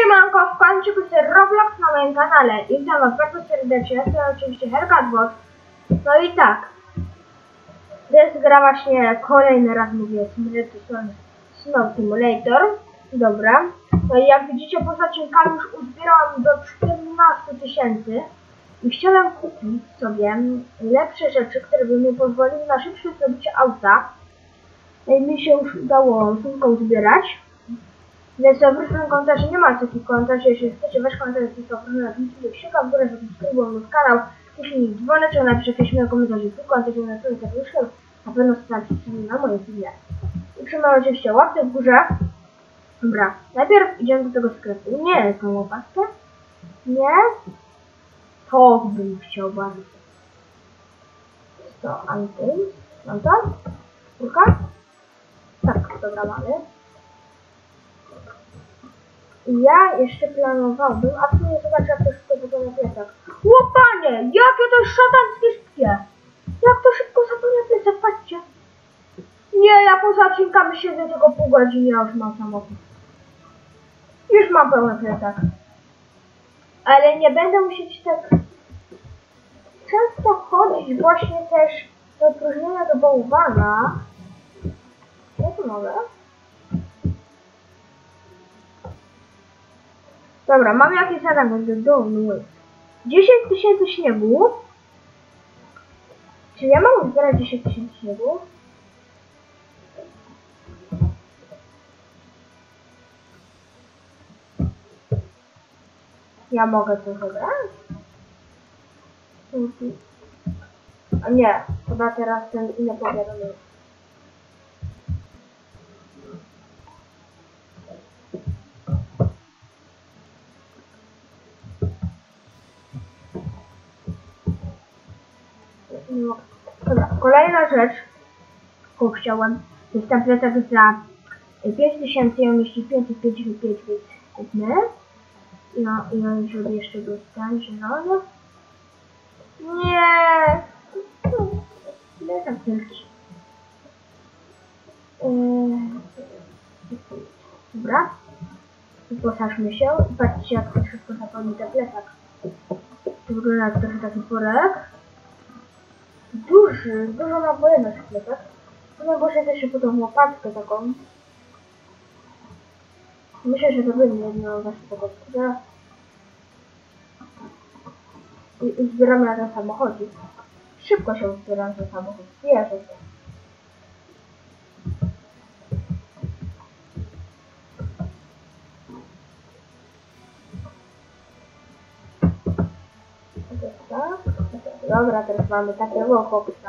Siemanko, w końcu jest Roblox na moim kanale i witam was bardzo serdecznie, jestem oczywiście Herkatbot. No i tak, to jest gra właśnie, kolejny raz mówię, Snow Simulator. Dobra, no i jak widzicie poza odcinkami już uzbierałam do 14 000 i chciałem kupić sobie lepsze rzeczy, które by mi pozwoliły na szybsze zdobycie auta. No i mi się już udało szybko uzbierać. Więc w różnym komentarzu nie ma takich komentarzy, jeśli chcecie wasz komentarz, to proszę napisać kciuka w górę, subskrybuj mój kanał, jeśli dzwoneczek, napiszcie jakiś miły komentarz w komentarzu na tym serduszkiem, na pewno stawicie na moje filmie. I trzymaj oczywiście łapkę w górze. Dobra, najpierw idziemy do tego sklepu. Nie, tą łopatkę. Nie. To bym chciał bardzo. To anty. Mam to? Kurka? Tak, dobra, mamy. Ja jeszcze planowałbym, a tu nie zobaczę, jak to szybko zapełnia plecak. Łopanie! Jakie to jest szatanskie szybkie! Jak to szybko zapełnia plecak, patrzcie! Nie, ja poza odcinkami siedzę tylko pół godziny, ja już mam samochód. Już mam pełny plecak. Ale nie będę musieć tak często chodzić, właśnie też do opróżnienia do bałwana. Ja tu mogę? Dobra, mamy jakieś zadanie do domu. 10 000 śniegu. Czy ja mam zbierać 10 000 śniegu? Ja mogę to zebrać? A nie, chyba teraz ten inny powiadomienie. Dobra, kolejna rzecz, którą chciałem, jest ten plecak za 5000 i on mieści 555, więc kupmy. I on żeby jeszcze był stan zielony. Nie! Plecak wielki. Dobra. Wyposażmy się i patrzcie, jak to szybko zapełni ten plecak. To wygląda jak trochę taki worek. Dużo ma pojemność plecak. No bo się też po tą łopatkę taką. Myślę, że to będzie jedno właśnie tego skóra. I zbieramy na ten samochodzik. Szybko się zbiera na ten samochód. Wierzę się. Dobra, teraz mamy takiego chłopca.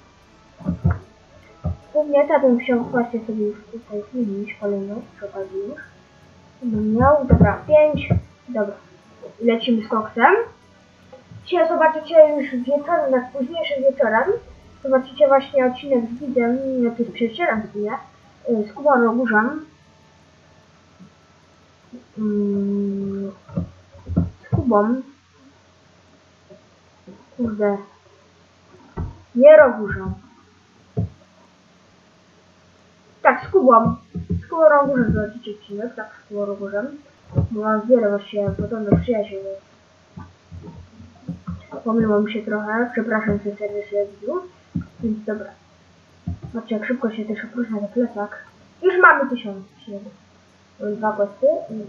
Pewnie to bym chciał właśnie sobie już tutaj zmienić kolejność przy okazji już. Bym miał, dobra, 5. Dobra, lecimy z koksem. Dzisiaj zobaczycie już wieczorem, tak późniejszym wieczorem. Zobaczycie właśnie odcinek z widzem, to jest przyjacielem w sumie, z Kubą Rogurzem. Z Kubą. Kurde. Nie Rogurzem. Tak, z Kubą. Z Kubą Rogurzem zobaczycie odcinek, tak, z Kubą Rogurzem. Bo mam wiele właśnie podobnych przyjaciół. Pomyliło mi się trochę, przepraszam cię serdecznie widzów. Więc dobra. Zobaczcie, jak szybko się też opróżnia ten plecak. Już mamy 1000 śniegu. Mam 2 questy i...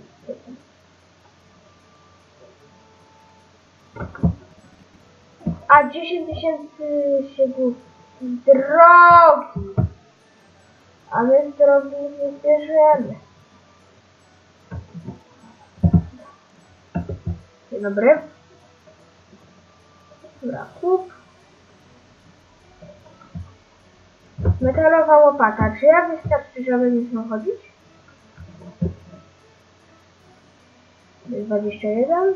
A 10 000 śniegów drogi. A my z drogi nie zbierzemy. Dzień dobry. Dobra, kup. Metalowa łopata. Czy ja wystarczy, żeby nie chodzić? 21.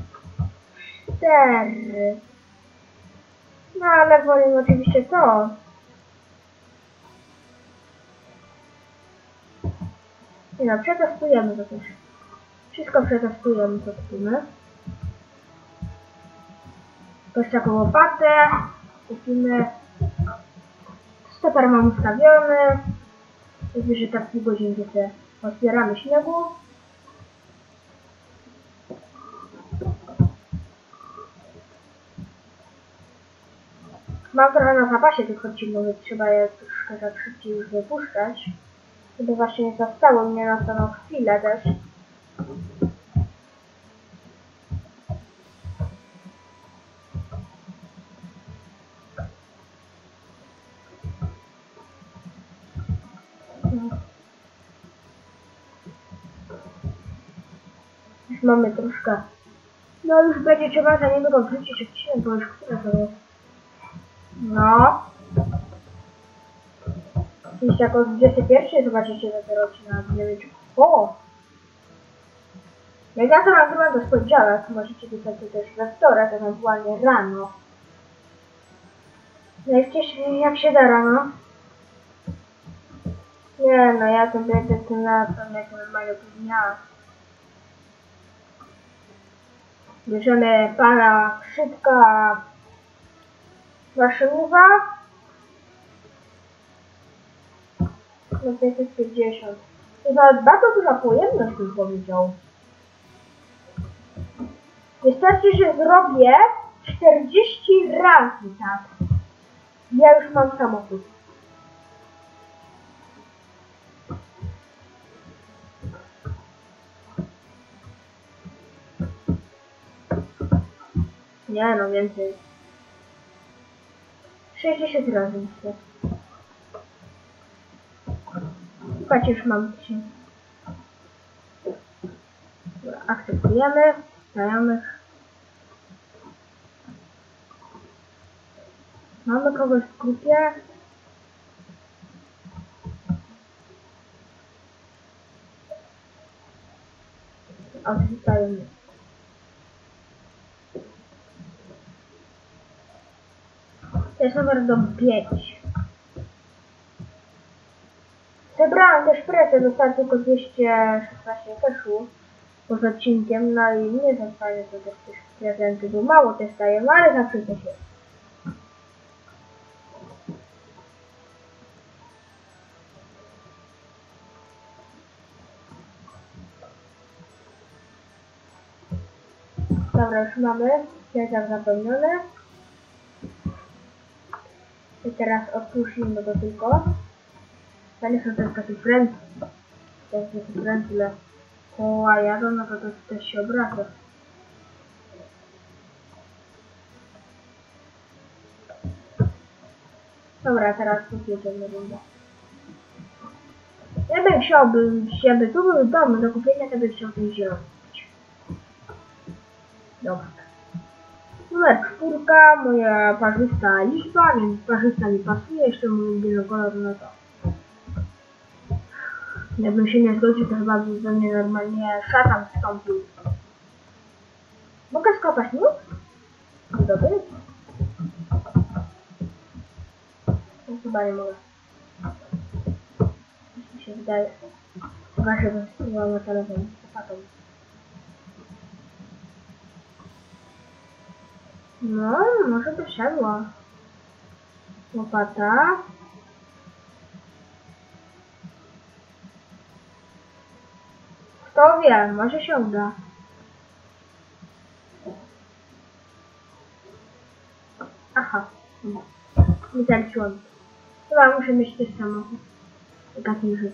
4. No ale wolę oczywiście to. Nie no, przetestujemy to też. Wszystko przetestujemy, co kupimy. Też taką łopatę. Kupimy. Stoper mam ustawiony. Jest, że tak pół godzinki sobie otwieramy śniegu. Mam trochę na zapasie tych odcinków, więc trzeba je troszkę tak szybciej już wypuszczać. Żeby właśnie nie zostało mnie na samą chwilę też. Już mamy troszkę. No już będzie trzeba za niedługo wrzucić odcinek, bo już które to jest. No. Jeśli jako 21 zobaczycie dopiero odcinek, nie wiem czy... O! Jak ja to nagrywam do poniedziałek, możecie pisać to też we wtorek, ewentualnie rano. Najwcześniej jak się da rano. Nie no, ja to będę tym latem jak normalnego dnia. Bierzemy pana Krzypka Waszynowa. No 550. To nawet bardzo duża pojemność, bym powiedział. Wystarczy, że zrobię 40 razy tak. Ja już mam samochód. Nie no, więcej. 60 razy myślę. Słuchajcie, już mam 1000. Dobra, akceptujemy. Znajomych. Mamy kogoś w grupie. Odrzucajmy. To jest numer do 5. Zebrałam też presję, dostałem tylko 216 cashu poza odcinkiem, no i nie są fajne to też prezenty, bo mało też daję, no ale zawsze coś jest. Dobra, już mamy plecak zapełniony. I teraz odpuścimy go tylko. To nie są też takie frędy. To jest taki fręd, ile koła jadą, no to też się obraca. Dobra, teraz jedziemy rundę. Ja bym chciałbym, żeby tu były domy do kupienia, to bym chciał ten zielony kupić. Dobra. Numer 4, moja parzysta liczba, więc parzysta mi pasuje, jeszcze mój bielokolor, no to. Jakbym się nie zgodził, to chyba by ze mnie normalnie szatan wstąpił. Mogę skopać nóż? Dobry? No, chyba nie mogę. Coś mi się wydaje. Chyba, żebym spróbował na telefon z łopatą. No, może by szedło. Łopata. Kto wie, może się uda. Aha. Nie zaliczyłam. Chyba muszę mieć też samochód. Taką rzecz.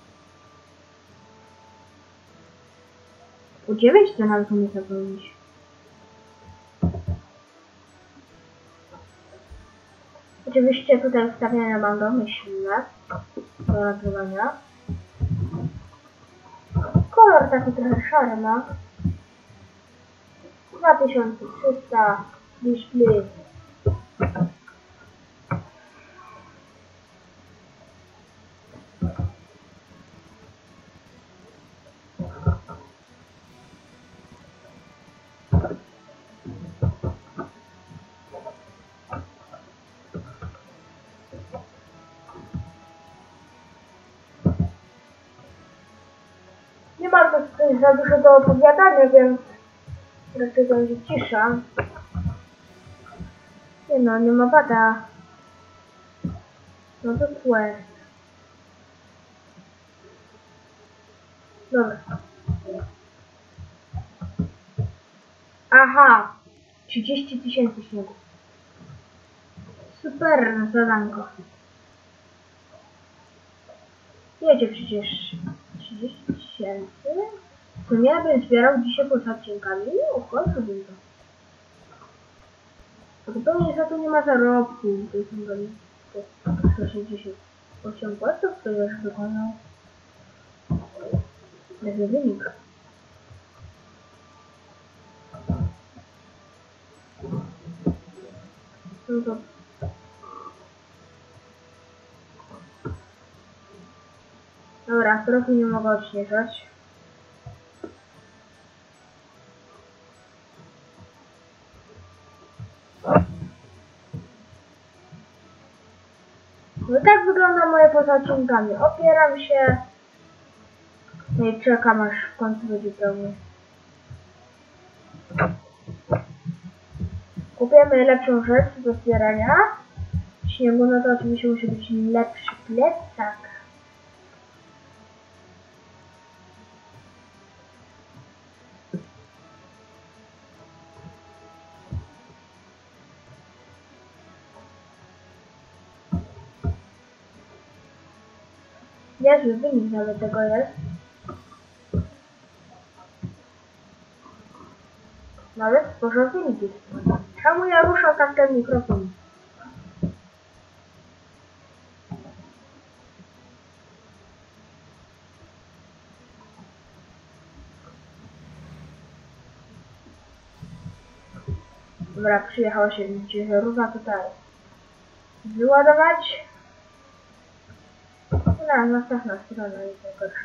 U 9 to nawet nie zapełnić. Oczywiście tutaj ustawienia mam domyślne do nagrywania. Kolor taki trochę szary ma. 2300 display. Nie mam tutaj za dużo do opowiadania, więc raczej będzie cisza. Nie no, nie ma bada. No to tłe. Dobra. Aha! 30 000 śniegu. Super. super zadanko. Wiecie przecież 30 000. To ja bym zbierał dzisiaj poza odcinkami. No, chodźmy to. Zupełnie za to nie ma zarobku. To jest 168 postów, to już wykonał. Taki wynik. No to... Dobra, trochę nie mogę odśnieżać. No tak wygląda moje poza odcinkami. Opieram się. No i czekam aż w końcu będzie pełny. Kupujemy lepszą rzecz do zbierania śniegu, no to oczywiście musi być lepszy plecak. Niezły wynik nawet tego jest. Nawet sporo wynik jest. Czemu ja ruszam tak ten mikrofon? Dobra, przyjechała się ciężarówka tutaj. Wyładować. No, następna strona jest najgorsza.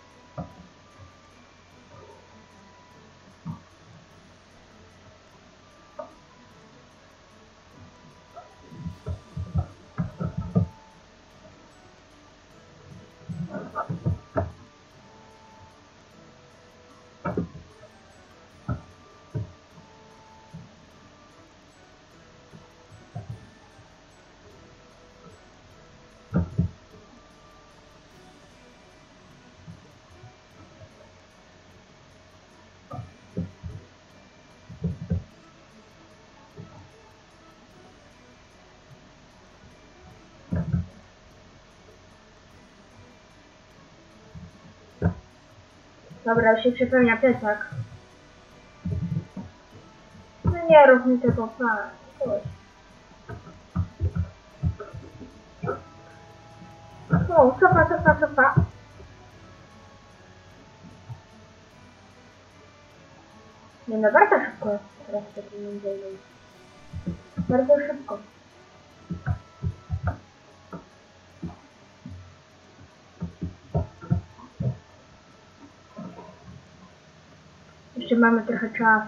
Dobra, już się przepełnia plecak. No nie rób mi tego, pan. O, cofa. Nie no, bardzo szybko teraz to pieniądze idą. Bardzo szybko. Jeszcze mamy trochę czasu.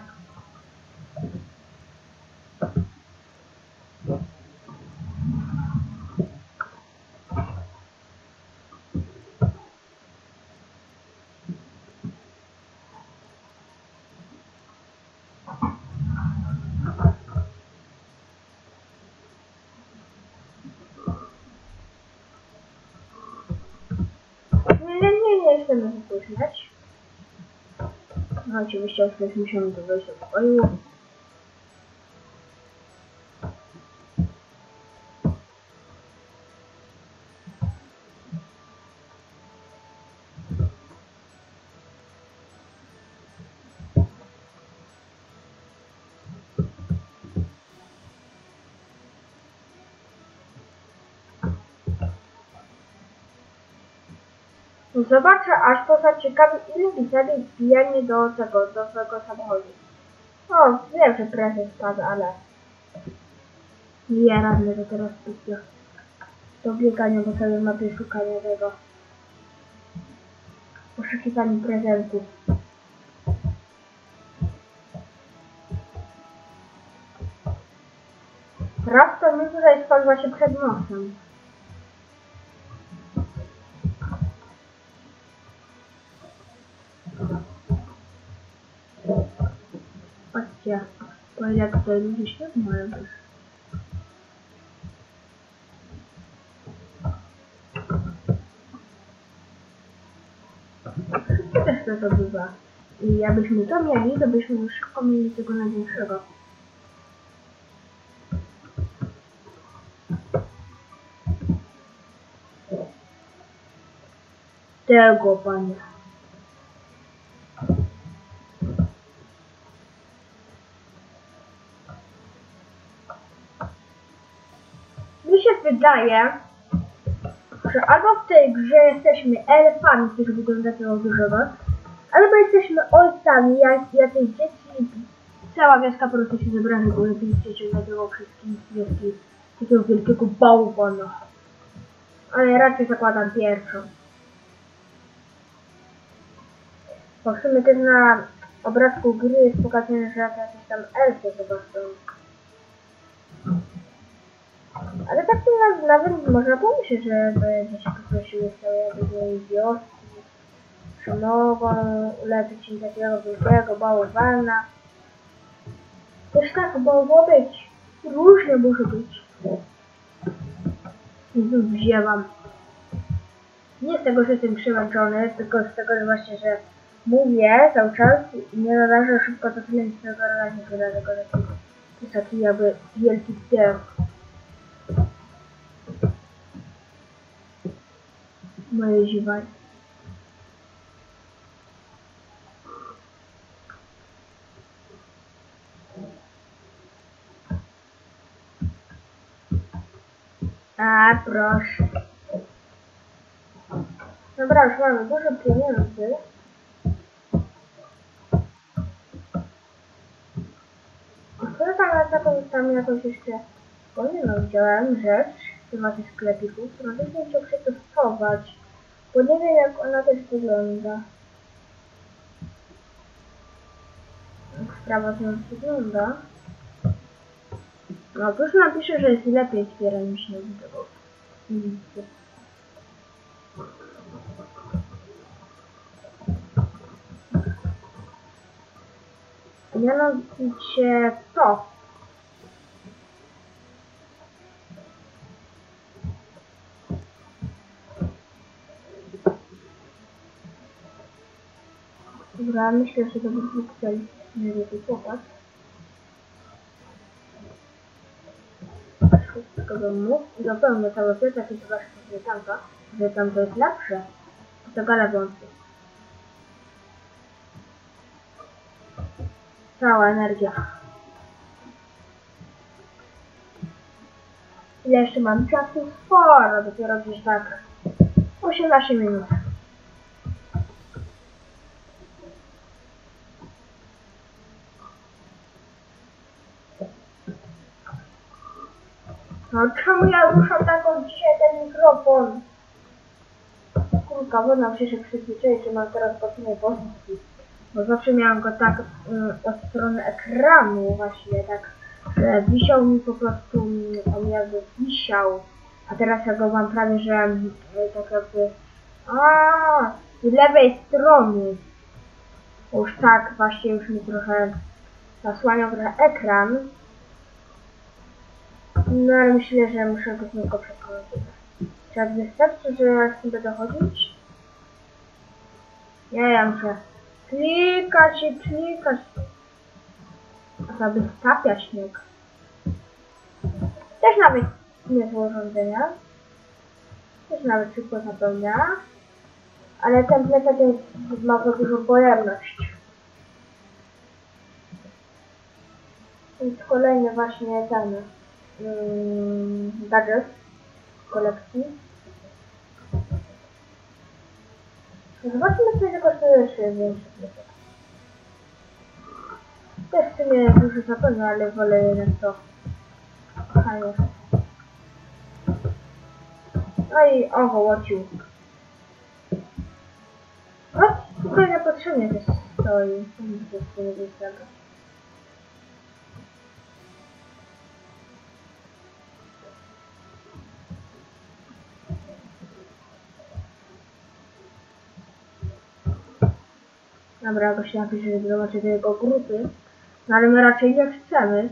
Nie chcemy wypóźniać. No oczywiście już musimy to wejść do pokoju. Zobaczę aż poza ciekawy, ile widzowie wbijanie do swojego samochodu. O, wiem, że prezes spadł, ale nie radny, że teraz puścił do biegania po całej mapie szukania tego poszukiwania prezentów. Raz to mi tutaj spadła się przed nosem. Patrzcie, to jak tutaj ludzie śnieg mają też. Szybko też to bywa. I jakbyśmy to mieli, to byśmy już szybko mieli tego największego. tego, panie. Mi się wydaje, że albo w tej grze jesteśmy elfami, którzy wyglądają różowo, albo jesteśmy ojcami, jak jacyś dzieci. Cała wioska po prostu się zebrała, bo lepiej się nazywał wszystkich wioski takiego wielkiego bałwana. Ale raczej zakładam pierwszą. Bo w sumie też na obrazku gry jest pokazane, że jakieś tam elfy chyba są. Ale tak to nawet można pomyśleć, że będzie się poprosiły całej tej wioski, że mogą ulepić im takiego wielkiego bałwana. Też tak mogło być. Różnie może być. Wzięłam. Nie z tego, że jestem przemęczony, tylko z tego, że właśnie, że mówię cały czas i nie należy szybko do tego raźnika, dlatego że to jest taki jakby wielki wdech. Moje ziewanie. A, proszę. Dobra, już mamy dużo pieniędzy. Tam jakąś jeszcze wspomnianą widziałem rzecz w temacie sklepiku, którą też bym chciał przetestować, bo nie wiem jak ona też wygląda. Jak sprawa z nią wygląda. No już napiszę, że jest lepiej zbierać niż nie tego. Mianowicie to. Dobra, myślę, że to by chcieli nie wypłakać. Wszystko do mu i dopełnię cały plecak i zobaczę że tam to jest lepsze. To gala wąsy. Cała energia. Ile jeszcze mam czasu? Sporo, dopiero gdzieś tak 18 minut. No czemu ja ruszam taką dzisiaj ten mikrofon? Kurka, bo nam się przyzwyczaić, że mam teraz bocznej pozycji. Bo zawsze miałam go tak od strony ekranu właśnie, tak, że wisiał mi po prostu, on jakby wisiał. A teraz ja go mam prawie, że tak jakby z lewej strony. Bo już tak właśnie już mi trochę zasłaniał ekran. No ale myślę, że muszę go tylko przekonać. Czy jak wystarczy, że ja chcę dochodzić? Nie, ja muszę klikać i klikać. Aby stapia śnieg. Też nawet niezłe urządzenia. Też nawet szybko zapełnia. Ale ten plecak ma za dużą pojemność. Więc kolejny właśnie ten gadżet z kolekcji. Zobaczmy, co ile kosztuje jeszcze większy plecak. Też w sumie dużo zapełnia, ale wolę jednak to. Fajnie. No i owołocił. Chodź, tutaj niepotrzebnie też stoi. To jest nie wystaga. Dobra, go się napisze, że zobaczy do jego grupy. No ale my raczej nie chcemy.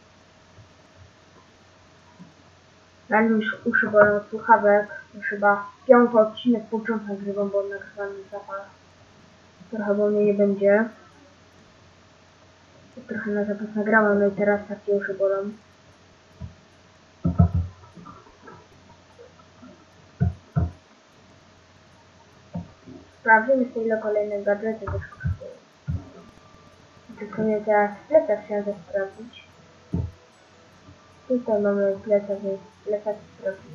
Ja już uszy bolą od słuchawek. Już chyba 5. odcinek początek nagrywam, bo nagrywam zapal. Trochę bo mnie nie będzie. Trochę na zapas nagrałam, no i teraz takie uszy bolą. sprawdzimy sobie, ile kolejne gadżety też kosztują. Tylko ja teraz plecak chciałem sprawdzić. Tutaj mamy plecak, więc plecak sprawdzić.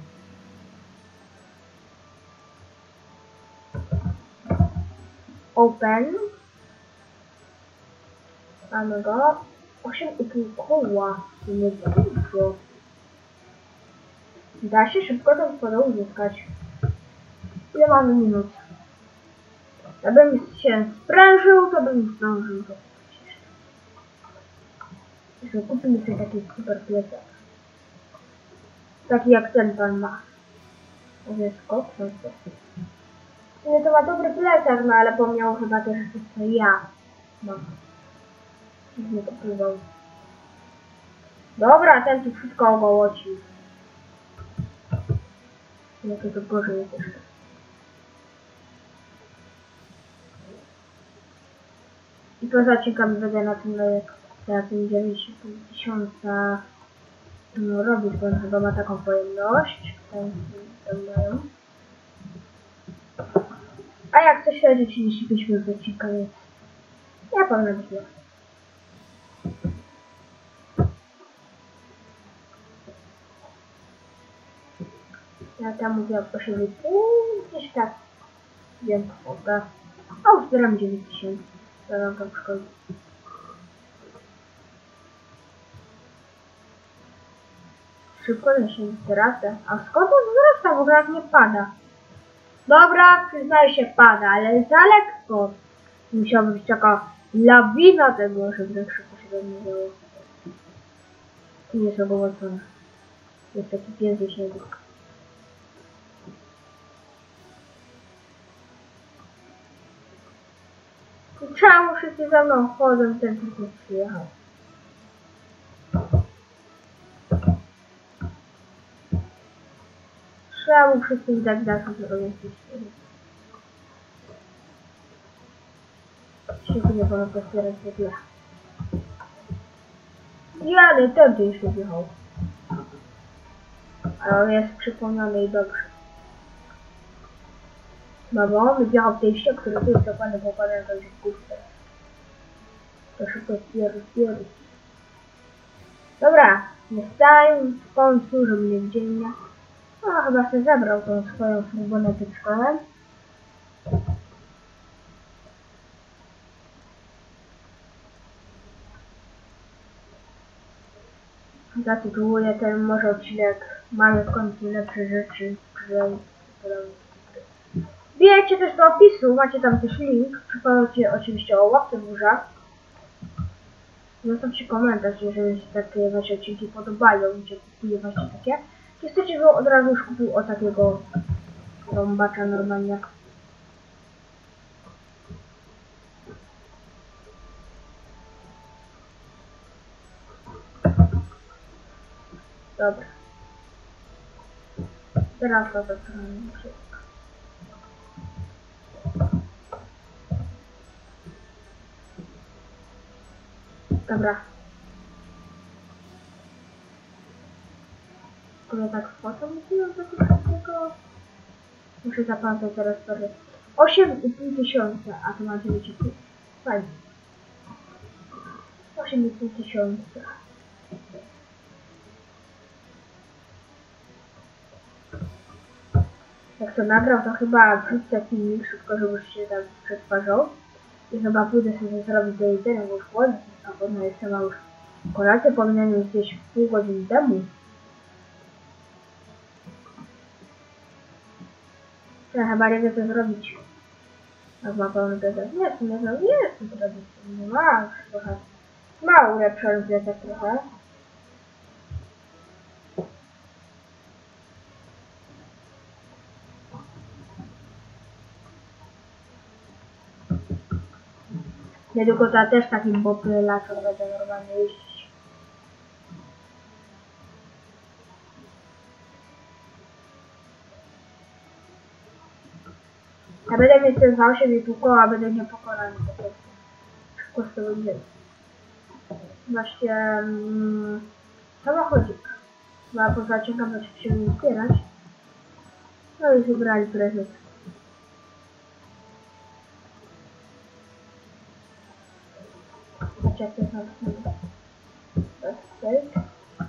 Open. Mamy go. 8,5 koła. To nie dużo. Da się szybko tą wodę uzyskać. Ile mamy minut? Gdybym się sprężył, to bym zdążył to kupić. Jeśli kupimy sobie taki super plecak. Taki jak ten pan ma. To jest kokson. Nie, to ma dobry plecak, no ale pomniał chyba też, że to ja mam. Nie kupywał. Dobra, ten tu wszystko ogołocił. Jakie to gorzej jest jeszcze. I poza odcinkami będę na tym 9,5 tysiąca robić, bo on chyba ma taką pojemność. Tam mają. A jak coś śledzi 35 minut odcinka, więc ja powinna być miła. Ja tam mówiłam 8,5, gdzieś tak wiem kwotę. A uzbieram 9 tysięcy. To nam tam szkodzi. Szybko się wzrasta. A skąd on wzrasta? W ogóle jak nie pada. Dobra, przyznaję się, pada, ale za lekko. Musiała być taka lawina tego, żeby tak szybko się nie działo. I jest ogołocone. Jest taki piękny śniegu. Czemu wszyscy za mną chodzą, ten tylko przyjechał. Czemu wszyscy tak dalej robią się nie wolno pozbierać w ogóle. Jadę, tędy już nie wjechał. Ale on jest przypomniany i dobrze. No bo on wjechał w tej wsi, który tu jest dokładnie pokładany do górce. To szybko zbierz. Dobra, nie stań w końcu, żeby nie widzieli mnie. No chyba sobie zabrał tą swoją furgonetyczkę. Zatytułuję ten może odcinek Mamy w końcu lepsze rzeczy. Wbijajcie też do opisu, macie tam też link. Przypomnijcie oczywiście o łapce w górze. Zostawcie komentarz, jeżeli się takie wasze odcinki podobają, gdzie kupuję właśnie takie. Czy chcecie, żebym od razu już kupił o takiego rąbacza normalnie. Dobra. Teraz to wszystko. Dobra. Skoro tak kwotą mówiłem do tego. Muszę zapamiętać teraz sobie. 8,5 tysiąca, a to ma 9,5. Fajnie. 8,5 tysiąca. Jak to nagrał, to chyba wrzucę filmik szybko, żeby się tam przetwarzał. I chyba pójdę sobie zrobić do jedzenia, bo już głodny, a potem jeszcze ma już kolację, powinienem już gdzieś pół godziny temu. Ja chyba nie wiem co zrobić. Jak ma pełny plecak. Nie, to nie jest to zrobić. Nie ma już trochę. Ma ulepszony plecak trochę. Niedługo to też takim popylaczem będę normalnie jeździć. Ja będę mieć ten 8,5 koła, będę niepokonany po prostu. Szybko to będzie. Właśnie samochodzik. Chyba poza ciekawe, czy się nie zbierać. No i wybrali prezent. Zobaczcie, jak to jest napisane. Tak.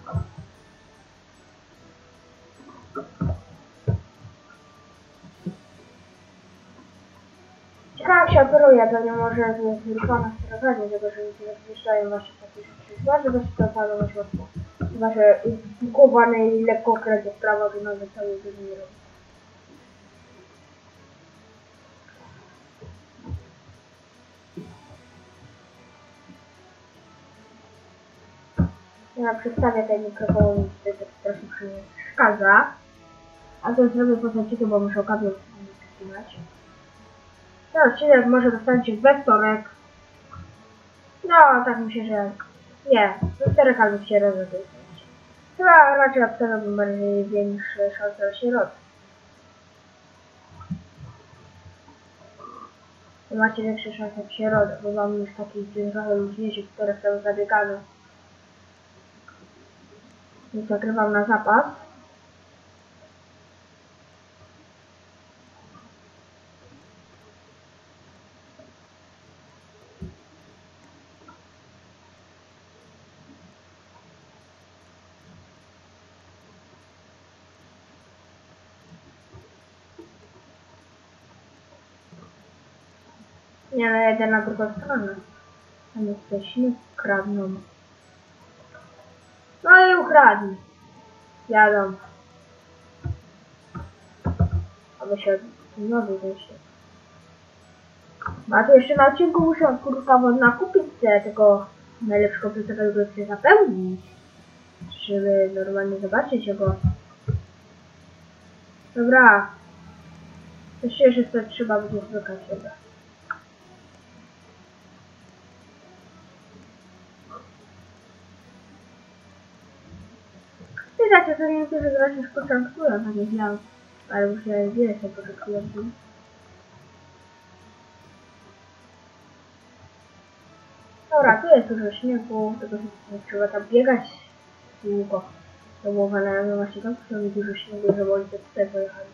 Ciekawe jak się operuje, to nie może z wyruchana sterowanie, tego, że ludzie rozjeżdżają właśnie takie rzeczy. Chyba, że da się to opanować łatwo. Chyba, że jest zbukowany i lekko kręci w prawo, że nawet cały dużo nie robi. Ja przedstawię ten mikrofon, który tak strasznie przeszkadza. A to zrobię po odcinku, bo muszę kabel przycinać. Ten odcinek może dostaniecie we wtorek. No, tak myślę, że... Nie, we wtorek albo w środę to jest. Chyba raczej obstawiałbym bardziej większe szanse na środę. Macie większe szanse w środę, bo mam już takich dzień trochę luźniejszych, które są zabiegane. Więc nagrywam na zapas. Nie, no jedę na drugą stronę. Tam jesteśmy, kradną. No i ukradli. Jadą. Aby się znowu wyjście. A tu jeszcze na odcinku muszę kurka wodna kupić tego najlepszego plecaka, żeby się zapełnić. Żeby normalnie zobaczyć jego. Dobra. Jeszcze to trzeba będzie zwykać chyba. Wiecie, to niektórzy gracze już początkują, tak jak ja. Ale muszę wiele się początkują. Dobra, tu jest dużo śniegu, tego się trzeba tam biegać długo. To było na właśnie tam, to mi dużo śniegu, żeby oni tutaj pojechali.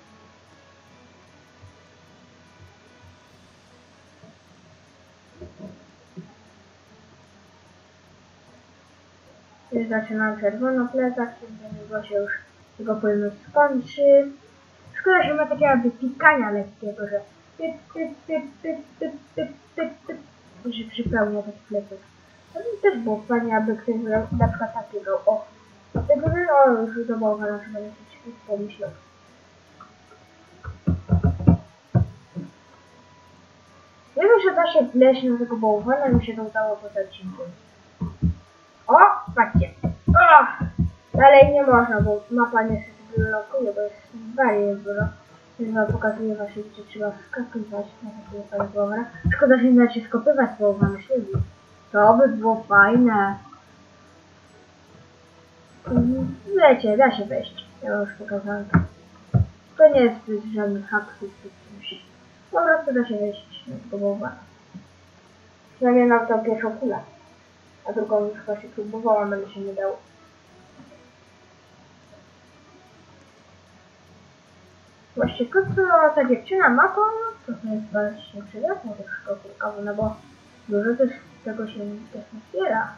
Już zaczynam czerwono plecak, niedługo się już jego płynność skończy. Szkoda, że ma takie jakby pikania lekkiego, że że przypełnia taki plecak. To też było fajnie, aby ktoś na przykład takiego, o, tego, że no, już do bałwana trzeba jakiś pomyślał. Wiem, że da się wleźć na tego bałwana i mi się to udało poza odcinkiem. O, patrzcie. O, dalej nie można, bo mapa niestety blokuje, bo jest barier dużo. Więc wam pokazuję właśnie, gdzie trzeba wskakiwać na takiego fajnego bałwana. Szkoda, że nie da się skopywać bałwana śledzi. To by było fajne. Wiecie, da się wejść. Ja wam już pokazałem. To nie jest żadnych haksów czy czymś. Po prostu da się wejść na tego bałwana. Przynajmniej na tą pierwszą kulę. A drugą już właśnie próbowałam, ale się nie dało. Właśnie to, co ta dziewczyna ma, to jest właśnie przydatne też szkołkowe, no bo dużo też tego się też nie zbiera.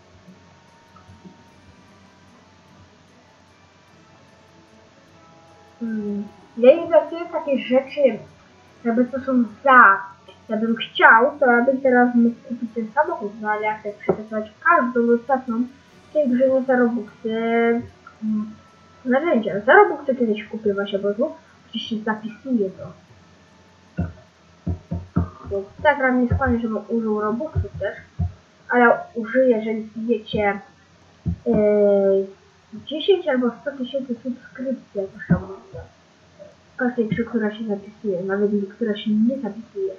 Ja inwestuję w takie rzeczy, jakby to są za. Ja bym chciał, to abym teraz mógł kupić ten samochód, no ale jak chcę przetestować każdą ostatnią tej grze za Robuxy narzędzia. Za Robuxy kiedyś kupię właśnie, bo tu oczywiście zapisuję to. Bo tak raz nie skłanię, żebym użył Robuxów też, ale użyję, jeżeli wbijecie 10 albo 100 tysięcy subskrypcji, jakoś tam mówię. Każdej grze, która się zapisuje, nawet która się nie zapisuje.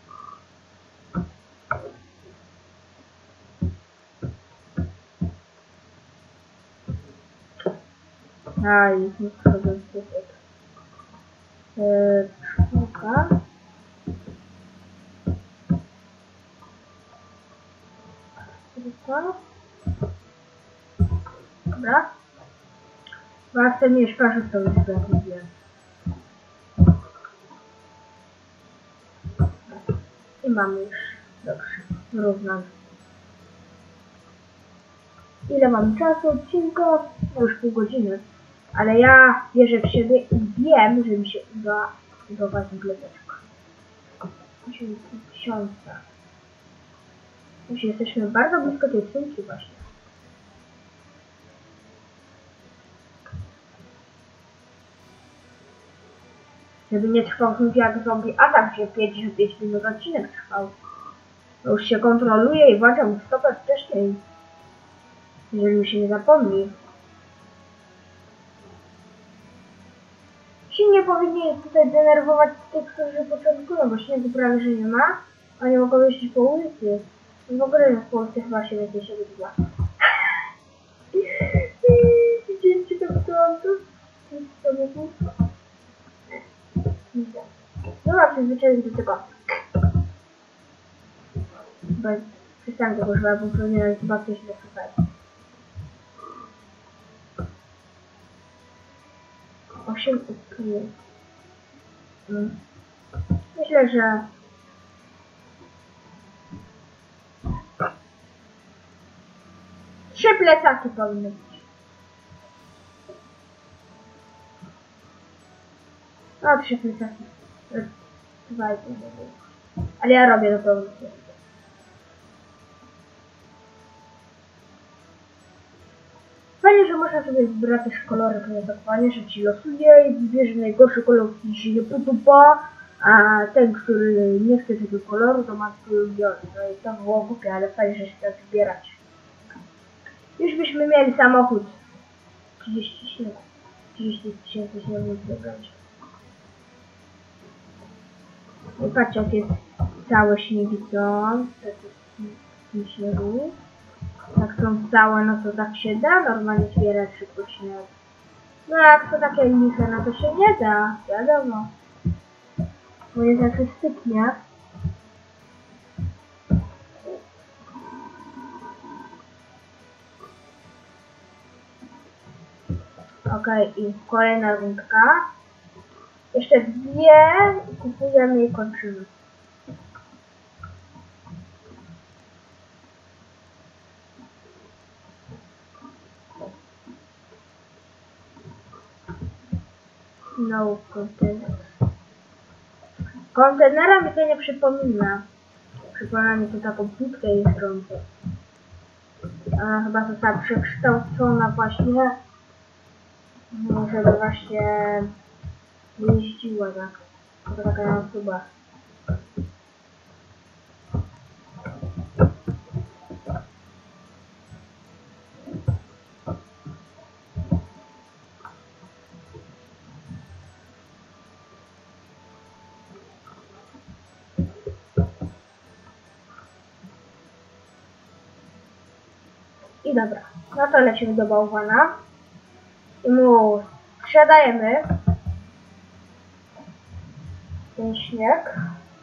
A, jest nie wchodzę w typek. Czwórka. Dobra. Bo ja chcę mieć paszę z tą liczbę, jak mówiłem. I mamy już. Dobrze. Równam. ile mam czasu odcinka? No już pół godziny. Ale ja wierzę w siebie i wiem, że mi się uda zbudować bibliotekę. 1000. Już jesteśmy bardzo blisko tej sumki właśnie. Żeby nie trwał znów jak zombie atak, że 5 minut odcinek trwał. To już się kontroluje i włączam stopę wcześniej. Jeżeli mi się nie zapomni. Się nie powinni tutaj denerwować tych, którzy początkują, bo śniegu prawie że nie ma. Oni mogą jeździć po ulicy. W ogóle w Polsce chyba się więcej się wydziela. Widzieliście to w to? Dobra, przyzwyczaiłem do tego. Przestałem tego używać, bo powinienem chyba coś dosłuchać. 8 ukrył. Myślę, że... Trzy plecaki powinny być. No, 3 plecaki. 2,5. Ale ja robię do pełna. Fajnie, że można sobie wybrać też kolory, to fajnie, że ci losuje i wybierze najgorszy kolor, który się nie podoba, a ten, który nie chce tego koloru, to ma swój ulubiony. No i to było głupie, ale fajnie, że się tak zbierać. Już byśmy mieli samochód. 30 tysięcy śniegu wybrać. I patrzcie, jak jest całe śniegi są. To jest śniegu. Jak są całe, no to tak się da normalnie zbierać szybko śnieg. No jak to takie liche, no to się nie da, wiadomo. Bo jest zawsze styknie. Okej, i kolejna rundka. Jeszcze 2 i kupujemy i kończymy. No container. Kontenera mi to nie przypomina. Przypomina mi to taką płytkę i stronkę. Ona chyba została przekształcona właśnie, żeby właśnie jeździła tak. To taka osoba. I dobra, no to lecimy do bałwana i mu sprzedajemy ten śnieg.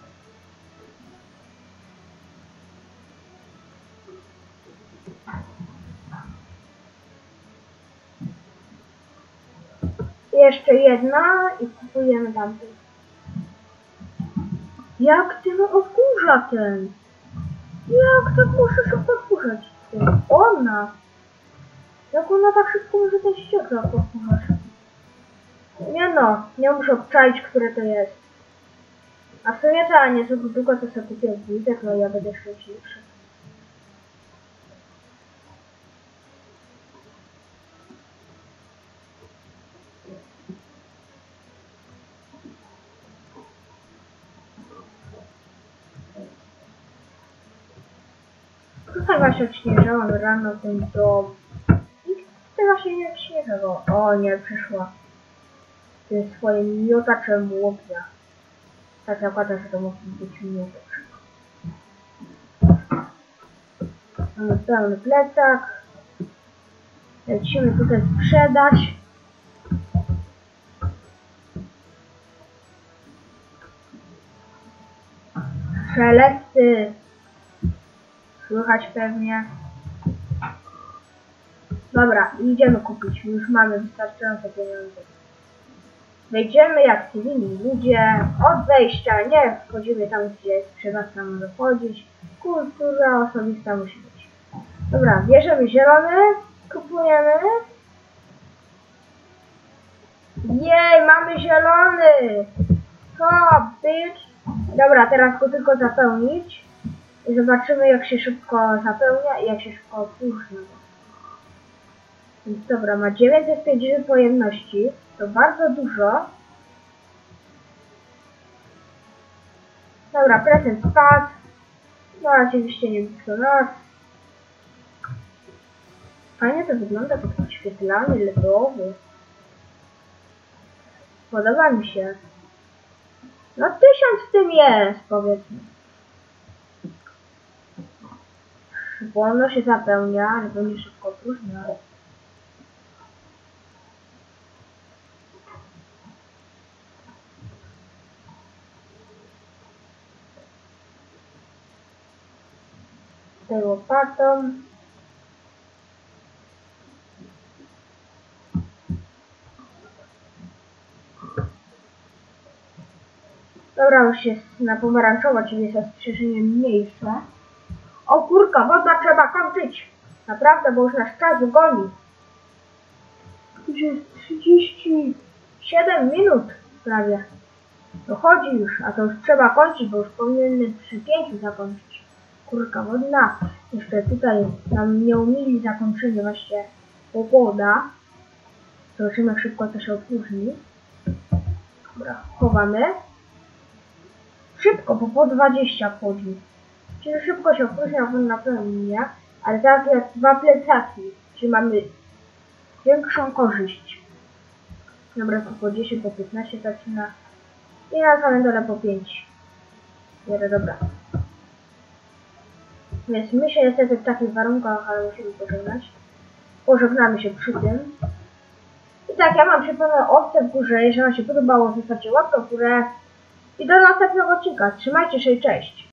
Jeszcze jedna i kupujemy tamten. Jak ty mu odkurza ten? Jak tak możesz odkurzać? Ona! Jak ona tak szybko może ten ściek odkurzać? Nie no, nie muszę obczaić, które to jest. A w sumie to nie sobie długo to sobie kupię widzek, no ja będę szczęśliwszy. Tutaj właśnie odśnieżałam rano ten dom. I tutaj właśnie nie odśnieżało. O nie, przyszła. Tym swoim miotaczem łopnia. Tak zakładam, że to musi być miotacz. Mamy pełny plecak. Lecimy tutaj sprzedać. Szelesty. Słychać pewnie. Dobra, idziemy kupić. Już mamy wystarczające pieniądze. Wejdziemy jak cywilni ludzie. Od wejścia nie wchodzimy tam, gdzie sprzedawca może wchodzić. Kultura osobista musi być. Dobra, bierzemy zielony, kupujemy. Jej, mamy zielony! Hop, bitch! Dobra, teraz go tylko zapełnić. I zobaczymy, jak się szybko zapełnia i jak się szybko opróżnia. Więc dobra, ma 950 pojemności. To bardzo dużo. Dobra, prezent spadł. No oczywiście nie blisko nas. Fajnie to wygląda, to podświetlany, LEDowy. Podoba mi się. No 1000 w tym jest, powiedzmy. Wolno się zapełnia, żeby nie szybko opróżniać. Tutaj łopatą. Dobra, już jest na pomarańczowo, czyli jest ostrzeżenie mniejsze. O kurka, woda trzeba kończyć. Naprawdę, bo już nasz czas goni. Już jest 37 minut prawie. Dochodzi już, a to już trzeba kończyć, bo już powinny przy 5 zakończyć. Kurka wodna. Jeszcze tutaj nam nie umili zakończenie właśnie pogoda. Zobaczymy, jak szybko to się opróżni. Dobra, chowamy. Szybko, bo po 20 wchodzi. Czyli szybko się opróżnia wodna pełnia, ale teraz jest 2 plecaki, czyli mamy większą korzyść. Dobra, to po 10, po 15 zaczyna. I na samym dole po 5. Dobra. Więc my się niestety w takich warunkach, ale musimy pożegnać. Pożegnamy się przy tym. I tak, ja mam przypomnę opcję w górze. Jeżeli wam się podobało, zostawcie łapkę w górę. I do następnego odcinka. Trzymajcie się i cześć!